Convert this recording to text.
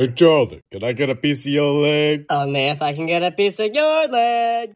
Hey, Charlie, can I get a piece of your leg? Only if I can get a piece of your leg.